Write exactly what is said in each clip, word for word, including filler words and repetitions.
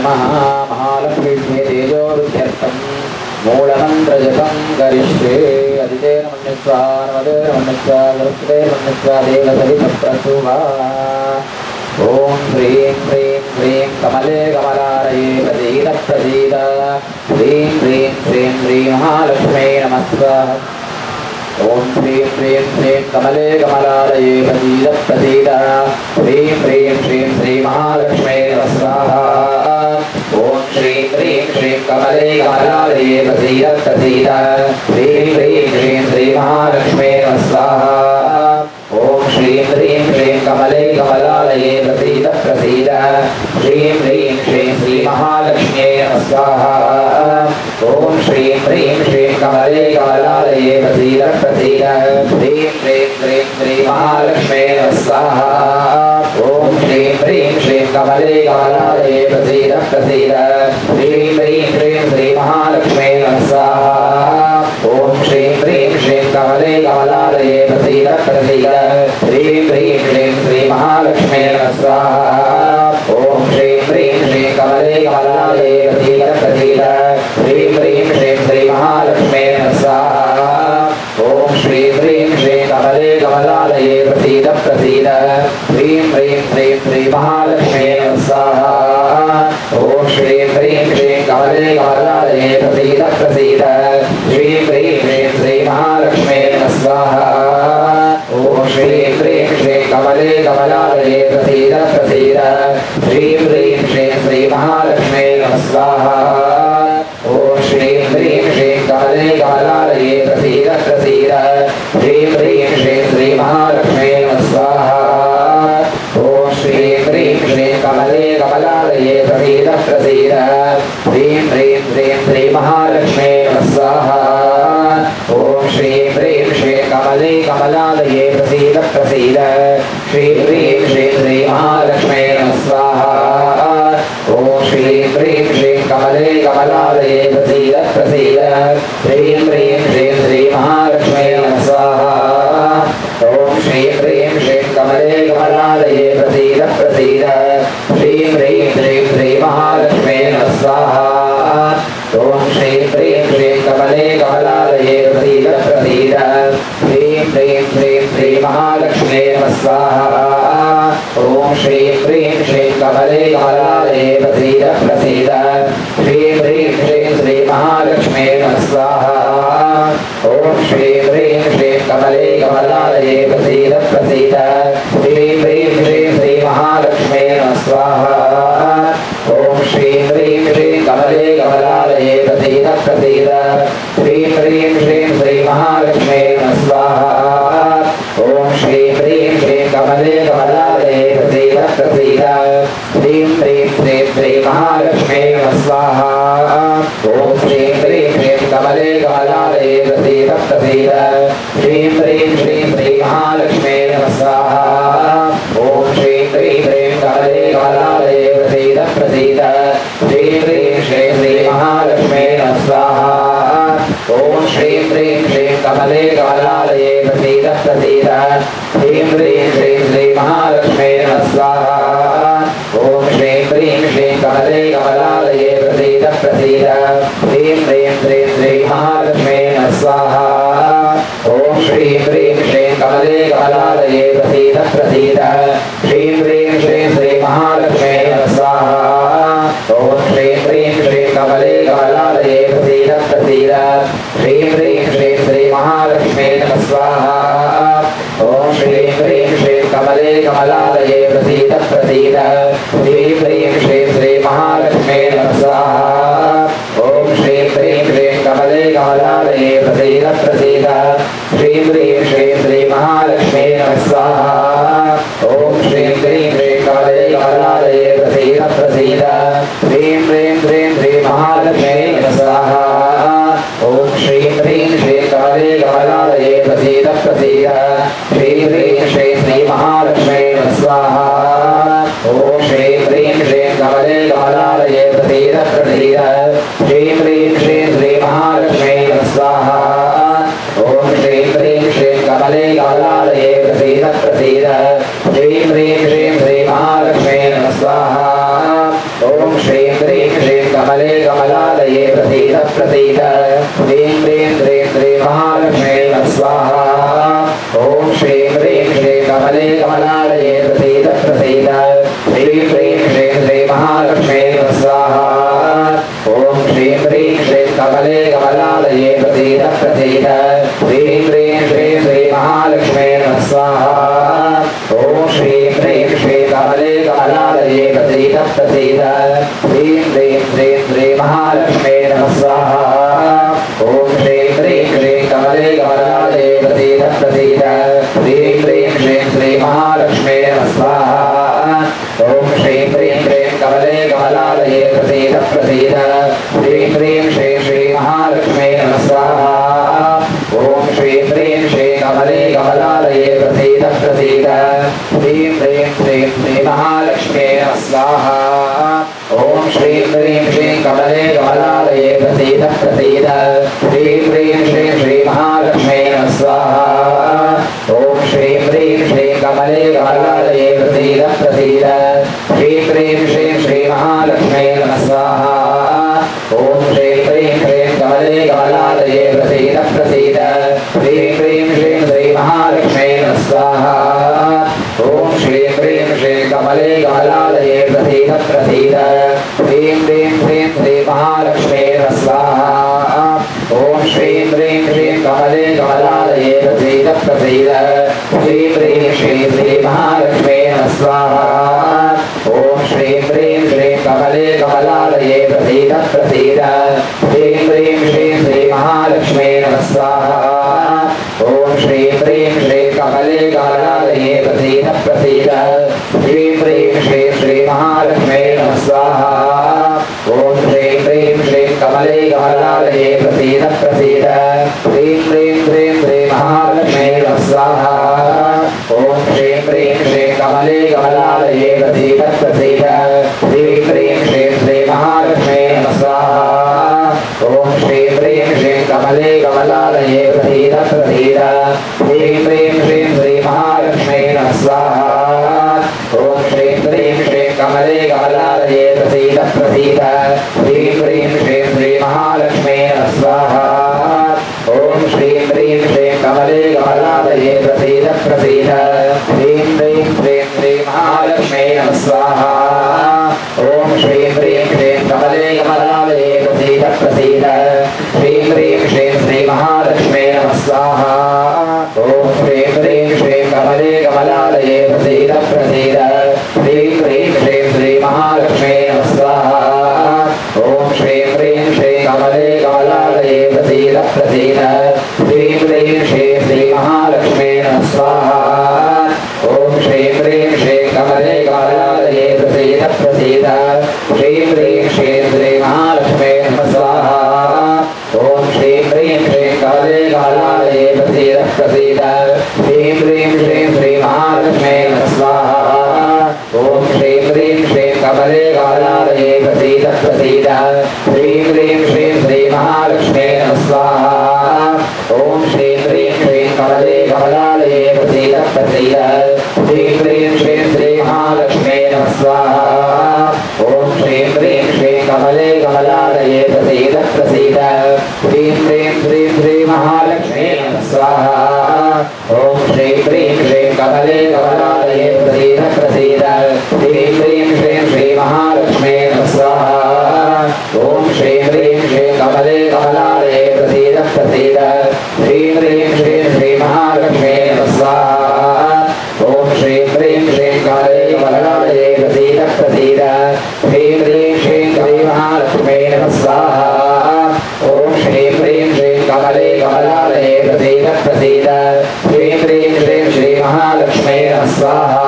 नमः। महालक्ष्मी तेजो विद्यर्थं मूलमन्त्रजपं करिष्ये। अदितेन मन्यस्वा नमदेन मन्यस्वा सरस्वतेन मन्यस्वा देवसवितप्रसूवा। ओम ह्रीं ह्रीं ह्रीं कमले कमलालये प्रसीद प्रसीद। ह्रीं ह्रीं श्रीं श्री महालक्ष्मी नमः स्वाहा। ओम ह्रीं ह्रीं श्रीं कमले कमलालये प्रसीद प्रसीद। ह्रीं ह्रीं श्रीं श्री महालक्ष्मी नमः स्वाहा। ओम श्रीं ह्रीं श्रीं कमले कमलालये प्रसीद प्रसीद। ह्रीं ह्रीं श्रीं श्री महालक्ष्मी नमः स्वाहा। ओम श्रीं ह्रीं श्रीं कमले कमलालये प्रसीद प्रसीद। ह्रीं ह्रीं श्रीं श्री महालक्ष्मी नमः स्वाहा। ओम श्रीं ह्रीं श्रीं कमले कमलालये प्रसीद प्रसीद। ह्रीं ह्रीं श्रीं श्री महालक्ष्मी नमः स्वाहा। ओम श्रीं ह्रीं श्रीं कमले कमलालये प्रसीद प्रसीद। ह्रीं ह्रीं श्रीं श्री महालक्ष्मी नमः स्वाहा। ओम श्रीं ह्रीं श्रीं कमले कमलालये प्रसीद प्रसीद। ह्रीं ह्रीं श्रीं श्री महालक्ष्मी नमः स्वाहा। ओम श्रीं ह्रीं श्रीं कमले कमलालये प्रसीद प्रसीद। ह्रीं ह्रीं श्रीं श्री महालक्ष्मी नमः स्वाहा। ओम श्रीं ह्रीं श्रीं कमले कमलालये प्रसीद प्रसीद। ह्रीं ह्रीं श्रीं श्री महालक्ष्मी नमः स्वाहा। ओम श्रीं ह्रीं श्रीं कमले कमलालये प्रसीद प्रसीद। ह्रीं ह्रीं श्रीं श्री महालक्ष्मी नमः स्वाहा। ओम श्रीं ह्रीं श्रीं कमले कमलालये प्रसीद प्रसीद। ह्रीं ह्रीं श्रीं श्री महालक्ष्मी नमः स्वाहा। ओम श्रीं ह्रीं श्रीं कमले कमलालये प्रसीद प्रसीद। ह्रीं ह्रीं श्रीं श्री महालक्ष्मी नमः स्वाहा। ओम श्रीं ह्रीं श्रीं कमले कमलालये प्रसीद प्रसीद। ह्रीं ह्रीं श्रीं श्री महालक्ष्मी नमः स्वाहा। ओम श्रीं ह्रीं श्रीं कमले कमलालये प्रसीद प्रसीद। श्रीं ह्रीं श्रीं श्री महालक्ष्मी नमः स्वाहा। ओम श्रीं ह्रीं श्रीं कमले कमलालये प्रसीद प्रसीद। ह्रीं ह्रीं श्रीं श्री महालक्ष्मी नमः स्वाहा। ओम श्रीं ह्रीं श्रीं कमले कमलालये प्रसीद प्रसीद। श्रीं ह्रीं श्रीं श्री महालक्ष्मी नमः स्वाहा। ओम श्रीं ह्रीं श्रीं कमले कमलालये प्रसीद प्रसीद। श्रीं ह्रीं श्रीं श्री महालक्ष्मी नमः स्वाहा। ओम श्रीं ह्रीं श्रीं कमले कमलालये प्रसीद प्रसीद। श्रीं ह्रीं श्रीं श्री महालक्ष्मी नमः स्वाहा। ओम श्रीं ह्रीं श्रीं कमले कमलालये प्रसीद प्रसीद। श्रीं ह्रीं श्रीं श्री महालक्ष्मी नमः स्वाहा। ओम श्रीं ह्रीं श्रीं कमले कमलालये प्रसीद प्रसीद। श्रीं ह्रीं श्रीं श्री महालक्ष्मी नमः स्वाहा। ओम श्रीं ह्रीं श्रीं कमले कमलालये प्रसीद प्रसीद। श्रीं ह्रीं श्रीं श्री महालक्ष्मी नमः स्वाहा। ओम श्रीं ह्रीं श्रीं कमले कमलालये प्रसीद प्रसीद। श्रीं ह्रीं श्रीं श्री महालक्ष्मी नमः स्वाहा। ओम श्रीं ह्रीं श्रीं कमले कमलालये प्रसीद प्रसीद। श्रीं ह्रीं श्रीं श्री महालक्ष्मी नमः स्वाहा। ओम श्रीं ह्रीं श्रीं कमले कमलालये प्रसीद प्रसीद। श्रीं ह्रीं श्रीं श्री महालक्ष्मी नमः स्वाहा। ओम श्रीं ह्रीं श्रीं कमले कमलालये प्रसीद प्रसीद। श्रीं ह्रीं श्रीं श्री महालक्ष्मी नमः स्वाहा। ओम श्रीं ह्रीं श्रीं कमले कमलालये प्रसीद प्रसीद। श्रीं ह्रीं श्रीं श्री महालक्ष्मी नमः स्वाहा। ओम श्रीं ह्रीं श्रीं कमले कमलालये प्रसीद प्रसीद। श्रीं ह्रीं श्रीं श्री महालक्ष्मी नमः स्वाहा। ओम श्रीं ह्रीं श्रीं कमले कमलालये प्रसीद प्रसीद। श्रीं ह्रीं श्रीं श्री महालक्ष्मी नमः स्वाहा। ओम श्रीं ह्रीं श्रीं कमले कमलालये प्रसीद प्रसीद। श्रीं ह्रीं श्रीं श्री महालक्ष्मी नमः स्वाहा। ओम श्रीं ह्रीं श्रीं कमले कमलालये प्रसीद प्रसीद। श्रीं ह्रीं श्रीं श्री महालक्ष्मी नमः स्वाहा। ओम श्रीं ह्रीं श्रीं कमले कमलालये प्रसीद प्रसीद। श्रीं ह्रीं श्रीं श्री महालक्ष्मी नमः स्वाहा। ओम श्रीं ह्रीं श्रीं कमले कमलालये प्रसीद प्रसीद। श्रीं ह्रीं श्रीं श्री महालक्ष्मी नमः स्वाहा। ओम श्रीं ह्रीं श्रीं कमले कमलालये प्रसीद प्रसीद। श्रीं ह्रीं श्रीं श्री महालक्ष्मी नमः स्वाहा। ओम श्रीं कमले कमलालये प्रसीद प्रसीद ह्रीं ह्रीं ह्रीं श्री महालक्ष्मी स्वाहा ओम श्रीं ह्रीं श्री कमले कमलालये प्रसीद प्रसीद ह्रीं ह्रीं श्रीं श्री महालक्ष्मी स्वाहा ओम श्रीं ह्रीं श्री कमले कमलालये प्रसीद प्रसीद ह्रीं ह्रीं श्रीं श्री महालक्ष्मी स्वाहा ओम श्रीं ह्रीं श्री कमले कमलालये प्रसीद प्रसीद ह्रीं ह्रीं श्रीं श्री महालक्ष्मी स्वाहा ओम श्रीं ह्रीं श्री कमले कमलालये प्रसीद प्रसीद ह्रीं ह्रीं श्रीं श्री महालक्ष्मी स्वाहा ओम श्रीं ह्रीं श्रीं कमले कमलालये प्रसीद प्रसीद ह्रीं ह्रीं श्रीं श्री महालक्ष्मी स्वाहा ओम श्रीं ह्रीं श्रीं कमले कमलालये प्रसीद प्रसीद ह्रीं ह्रीं श्रीं श्री महालक्ष्मी स्वाहा ओम श्रीं ह्रीं श्रीं कमले कमलालये प्रसीद प्रसीद ह्रीं ह्रीं श्रीं श्री महालक्ष्मी स्वाहा ओम श्रीं ह्रीं श्रीं कमले कमलालये प्रसीद प्रसीद ह्रीं ह्रीं श्रीं श्री महालक्ष्मी स्वाहा ओम श्रीं ह्रीं श्रीं कमले कमलालये प्रसीद प्रसीद ह्रीं ह्रीं श्रीं श्री महालक्ष्मी स्वाहा ओम श्रीं ह्रीं श्रीं कमले कमलालये प्रसीद प्रसीद ह्रीं ह्रीं श्रीं श्री महालक्ष्मी स्वाहा ओम श्रीं ह्रीं श्रीं कमले कमलालये प्रसीद प्रसीद ह्रीं ह्रीं श्रीं श्री महालक्ष्मी स्वाहा ओम श्रीं ह्रीं श्रीं कमले कमलालये प्रसीद प्रसीद ह्रीं ह्रीं श्रीं श्री महालक्ष्मी स्वाहा ओम श्रीं ह्रीं श्रीं कमले कमलालये प्रसीद प्रसीद ह्रीं ह्रीं श्रीं श्री महालक्ष्मी स्वाहा ओम श्रीं ह्रीं श्रीं कमले कमलालये प्रसीद प्रसीद ह्रीं ह्रीं श्रीं श्री महालक्ष्मी स्वाहा ओम श्रीं ह्रीं श्रीं कमले कमलालये प्रसीद प्रसीद ह्रीं ह्रीं श्रीं श्री महालक्ष्मी स्वाहा ओम श्रीं ह्रीं श्रीं कमले कमलालये प्रसीद प्रसीद ह्रीं ह्रीं श्रीं श्री महालक्ष्मी स्वाहा ओम श्रीं ह्रीं श्रीं कमले कमलालये प्रसीद प्रसीद ह्रीं ह्रीं श्रीं श्री महालक्ष्मी स्वाहा ओम श्रीं ह्रीं श्रीं कमले कमलालये प्रसीद प्रसीद ह्रीं ह्रीं श्रीं श्री महालक्ष्मी स्वाहा ओम श्रीं ह्रीं श्रीं कमले कमलालये प्रसीद प्रसीद ह्रीं ह्रीं श्रीं श्री महालक्ष्मी स्वाहा ओम श्रीं ह्रीं श्रीं कमले कमलालये प्रसीद प्रसीद ह्रीं ह्रीं श्रीं श्री महालक्ष्मी स्वाहा ओम श्रीं ह्रीं श्रीं कमले कमलालये प्रसीद प्रसीद ह्रीं ह्रीं श्रीं श्री महालक्ष्मी स्वाहा ओम श्रीं ह्रीं श्रीं कमले कमलालये प्रसीद प्रसीद ह्रीं ह्रीं श्रीं श्री महालक्ष्मी स्वाहा ओम श्रीं ह्रीं श्रीं कमले कमलालये प्रसीद प्रसीद ह्रीं ह्रीं श्रीं श्री महालक्ष्मी स्वाहा ओम श्रीं ह्रीं श्रीं कमले कमलालये प्रसीद प्रसीद ह्रीं ह्रीं श्रीं श्री महालक्ष्मी स्वाहा ओम श्रीं ह्रीं श्रीं कमले कमलालये प्रसीद प्रसीद ह्रीं ह्रीं श्रीं श्री महालक्ष्मी स्वाहा ओम श्रीं ह्रीं श्रीं कमले कमलालये प्रसीद प्रसीद ह्रीं ह्रीं श्रीं श्री महालक्ष्मी स्वाहा ओम श्रीं ह्रीं श्रीं कमले कमलालये प्रसीद प्रसीद ह्रीं ह्रीं श्रीं श्री महालक्ष्मी स्वाहा ओम श्रीं ह्रीं श्रीं कमले कमलालये प्रसीद प्रसीद ह्रीं ह्रीं श्रीं श्री महालक्ष्मी स्वाहा ओम श्रीं ह्रीं श्रीं कमले कमलालये प्रसीद प्रसीद ह्रीं ह्रीं श्रीं श्री महालक्ष्मी स्वाहा ओम श्रीं ह्रीं श्रीं कमले कमलालये प्रसीद प्रसीद ह्रीं ह्रीं श्रीं श्री महालक्ष्मी स्वाहा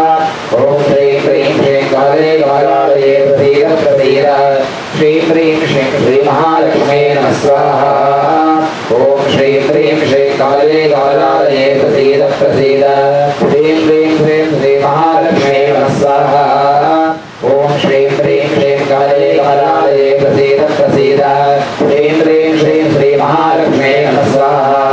ओम श्रीं ह्रीं श्रीं कमले कमलालये प्रसीद प्रसीद श्रीं ह्रीं श्रीं श्री महालक्ष्मी स्वाहा ओम श्रीं ह्रीं श्रीं कमले कमलालये प्रसीद प्रसीद ह्रीं ह्रीं श्रीं श्री महालक्ष्मी स्वाहा ओम श्रीं ह्रीं श्रीं कमले कमलालये प्रसीद प्रसीद ह्रीं ह्रीं श्रीं श्री महालक्ष्मी स्वाहा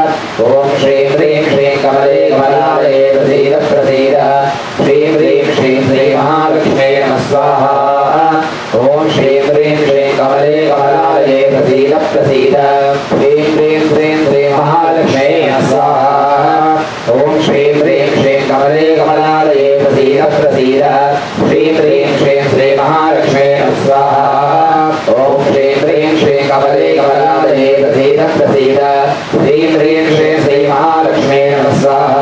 ओम श्रीं ह्रीं श्रीं कमले कमलालये प्रसीद प्रसीद ह्रीं ह्रीं श्रीं श्री महालक्ष्मी स्वाहा ओम श्रीं ह्रीं श्रीं प्रसीद प्रसीद ह्रीं ह्रीं श्रीं श्री महालक्ष्मी स्वाहा ओम श्रीं ह्रीं श्रीं कमले कमलालये प्रसीद प्रसीद ह्रीं ह्रीं श्रीं श्री महालक्ष्मी स्वाहा ओम श्रीं ह्रीं श्रीं कमले कमलालये प्रसीद प्रसीद ह्रीं ह्रीं श्रीं श्री महालक्ष्मी स्वाहा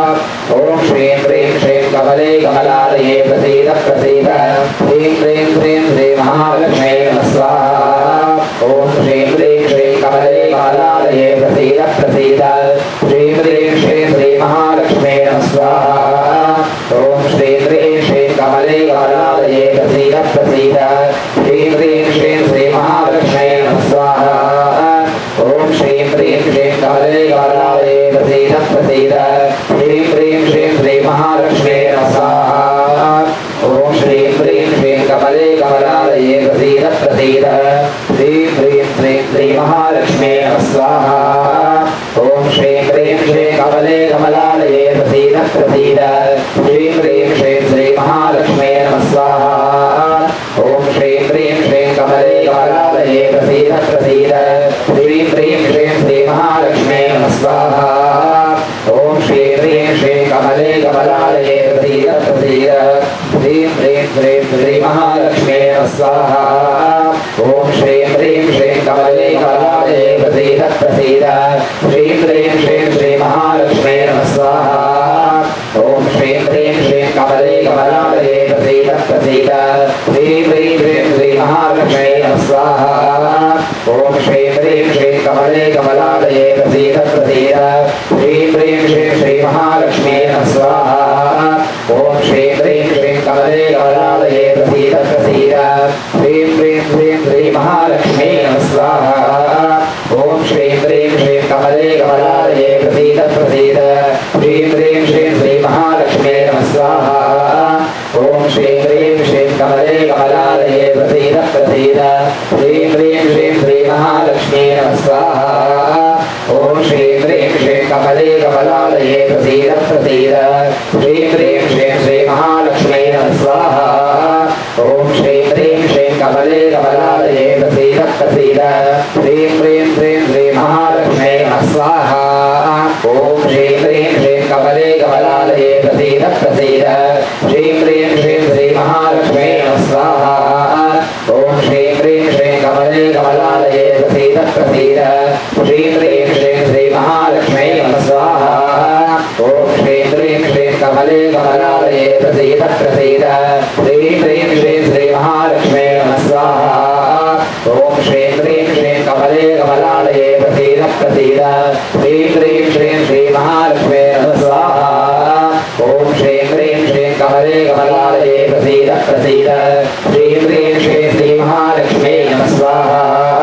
ओम श्रीं ह्रीं श्रीं कमले कमलालये प्रसीद प्रसीद ह्रीं ह्रीं श्रीं श्री महालक्ष्मी स्वाहा ओम श्रीं ह्रीं श्रीं कमले कमलालये प्रसीद प्रसीद ह्रीं ह्रीं श्रीं श्री महालक्ष्मी स्वाहा ओम श्रीं ह्रीं श्रीं कमले कमलालये प्रसीद प्रसीद ह्रीं ह्रीं श्रीं श्री महालक्ष्मी स्वाहा ओम श्रीं ह्रीं श्रीं कमले कमलालये प्रसीद प्रसीद ह्रीं ह्रीं श्रीं श्री महालक्ष्मी स्वाहा ओम श्रीं ह्रीं श्रीं कमले कमलालये प्रसीद प्रसीद ह्रीं ह्रीं श्रीं श्री महालक्ष्मी स्वाहा ओम श्रीं ह्रीं श्रीं कमले कमलालये प्रसीद प्रसीद ह्रीं ह्रीं श्रीं श्री महालक्ष्मी स्वाहा ओम श्रीं ह्रीं श्रीं कमले कमलालये प्रसीद प्रसीद ह्रीं ह्रीं श्रीं श्री महालक्ष्मी स्वाहा ओम श्रीं ह्रीं श्रीं कमले कमलालये प्रसीद प्रसीद ह्रीं ह्रीं श्रीं श्री महालक्ष्मी स्वाहा ओम श्रीं ह्रीं श्रीं कमले कमलालये प्रसीद प्रसीद ह्रीं ह्रीं श्रीं श्री महालक्ष्मी स्वाहा ओम श्रीं ह्रीं श्रीं कमले कमलालये प्रसीद प्रसीद ह्रीं ह्रीं श्रीं श्री महालक्ष्मी स्वाहा ओम श्रीं ह्रीं श्रीं कमले कमलालये प्रसीद प्रसीद ह्रीं ह्रीं श्रीं श्री महालक्ष्मी स्वाहा ओम श्रीं ह्रीं श्रीं कमले कमलालये प्रसीद प्रसीद ह्रीं ह्रीं श्रीं श्री महालक्ष्मी स्वाहा ओम श्रीं ह्रीं श्रीं कमले कमलालये प्रसीद प्रसीद ह्रीं ह्रीं श्रीं श्री महालक्ष्मी स्वाहा ओम श्रीं ह्रीं श्रीं कमले कमलालये प्रसीद प्रसीद ह्रीं ह्रीं श्रीं श्री महालक्ष्मी स्वाहा ओम श्रीं ह्रीं श्रीं कमले कमलालये प्रसीद प्रसीद ह्रीं ह्रीं श्रीं श्री महालक्ष्मी स्वाहा ओम श्रीं ह्रीं श्रीं कमले कमलालये प्रसीद प्रसीद ह्रीं ह्रीं श्रीं श्री महालक्ष्मी स्वाहा ओम श्रीं ह्रीं श्रीं कमले कमलालये प्रसीद प्रसीद ह्रीं ह्रीं श्रीं श्री महालक्ष्मी स्वाहा ओम श्रीं ह्रीं श्रीं कमले कमलालये प्रसीद प्रसीद ह्रीं ह्रीं श्रीं श्री महालक्ष्मी स्वाहा ओम श्रीं ह्रीं श्रीं कमले कमलालये प्रसीद प्रसीद ह्रीं ह्रीं श्रीं श्री महालक्ष्मी स्वाहा ओम श्रीं ह्रीं श्रीं कमले कमलालये प्रसीद प्रसीद ह्रीं ह्रीं श्रीं श्री महालक्ष्मी स्वाहा ओम श्रीं ह्रीं श्रीं कमले कमलालये प्रसीद प्रसीद ह्रीं ह्रीं श्रीं श्री महालक्ष्मी स्वाहा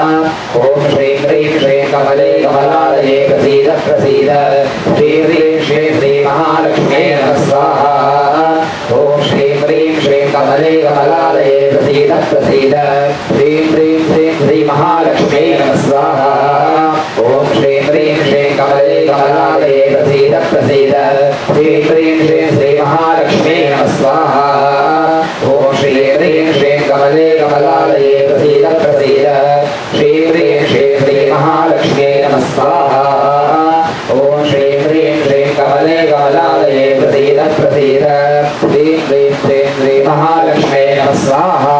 ओम श्रीं ह्रीं श्रीं कमले कमलालये प्रसीद प्रसीद ह्रीं ह्रीं श्रीं श्री महालक्ष्मी स्वाहा ओम श्रीं ह्रीं श्रीं कमले कमलालये प्रसीद प्रसीद ह्रीं ह्रीं श्रीं श्री महालक्ष्मी स्वाहा ओम श्रीं ह्रीं श्रीं कमले कमलालये प्रसीद प्रसीद ह्रीं ह्रीं श्रीं श्री महालक्ष्मी स्वाहा ओम श्रीं ह्रीं श्रीं कमले कमलालये प्रसीद प्रसीद श्रीं ह्रीं श्रीं श्री महालक्ष्मी स्वाहा ओम श्रीं ह्रीं श्रीं कमले कमलालये प्रसीद प्रसीद श्रीं ह्रीं श्रीं श्री महालक्ष्मी स्वाहा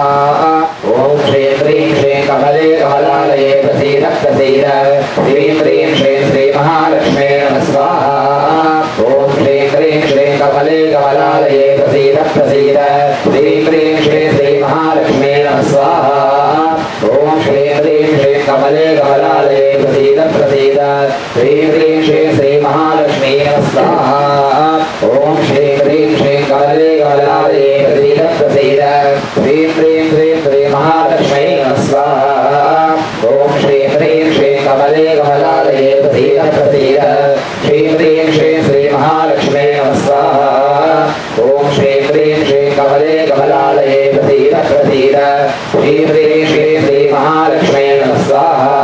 ओम श्रीं ह्रीं श्रीं कमले कमलालये प्रसीद प्रसीद श्रीं ह्रीं श्रीं श्री महालक्ष्मी स्वाहा ओम श्रीं ह्रीं श्रीं कमले कमलालये प्रसीद प्रसीद श्रीं ह्रीं श्रीं श्री महालक्ष्मी स्वाहा ओम श्रीं ह्रीं श्रीं कमले कमलालये प्रसीद प्रसीद श्रीं ह्रीं श्रीं श्री महालक्ष्मी स्वाहा ओम श्रीं ह्रीं श्रीं कमले कमलालये प्रसीद प्रसीद श्रीं ह्रीं श्रीं श्री महालक्ष्मी स्वाहा ओम श्रीं ह्रीं श्रीं कमले कमलालये प्रसीद प्रसीद श्रीं ह्रीं श्रीं श्री महालक्ष्मी स्वाहा ओम श्रीं ह्रीं श्रीं कमले कमलालये प्रसीद प्रसीद श्रीं ह्रीं श्रीं श्री महालक्ष्मी स्वाहा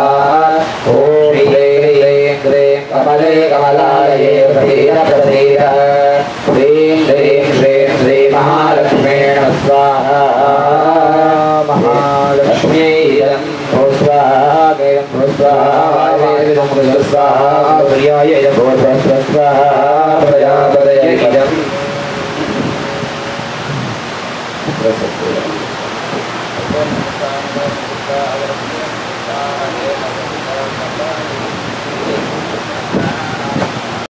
ओम श्रीं ह्रीं श्रीं कमले कमलालये प्रसीद प्रसीद श्रीं ह्रीं श्रीं श्री महालक्ष्मी स्वाहा महालक्ष्म्यै स्वाहा सूर्याय इदं स्वाहा प्रजापतये इदं प्रसक्तो